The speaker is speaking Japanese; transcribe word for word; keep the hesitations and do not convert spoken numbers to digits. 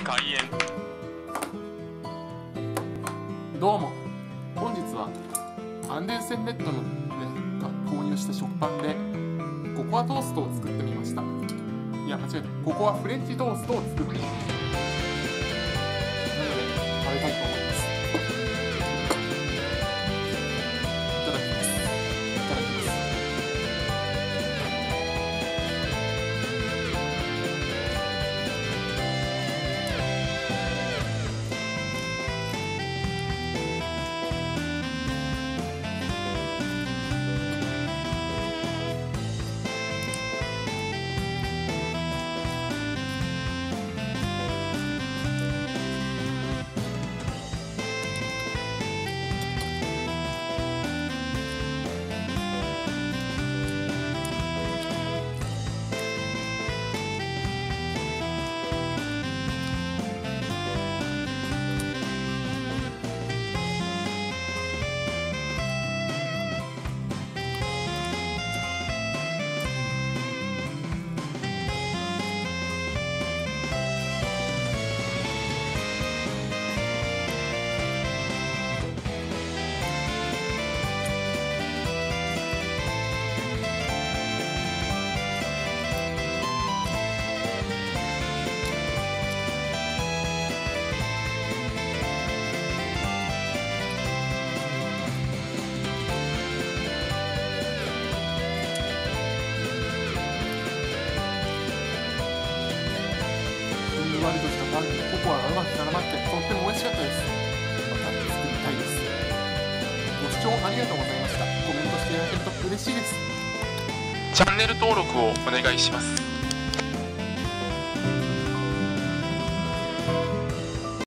開演。 どうも、本日はアンデルセンネットのねが購入した食パンでココアトーストを作ってみました。いや間違えた、ココアフレンチトーストを作ってみました。なので食べたいと思います。いただきます。いただきます。ふんわりとしたパンにココアがうまく絡まってとっても美味しかったです。また作りたいです。ご視聴ありがとうございました。コメントしていただけると嬉しいです。 チャンネル登録をお願いします。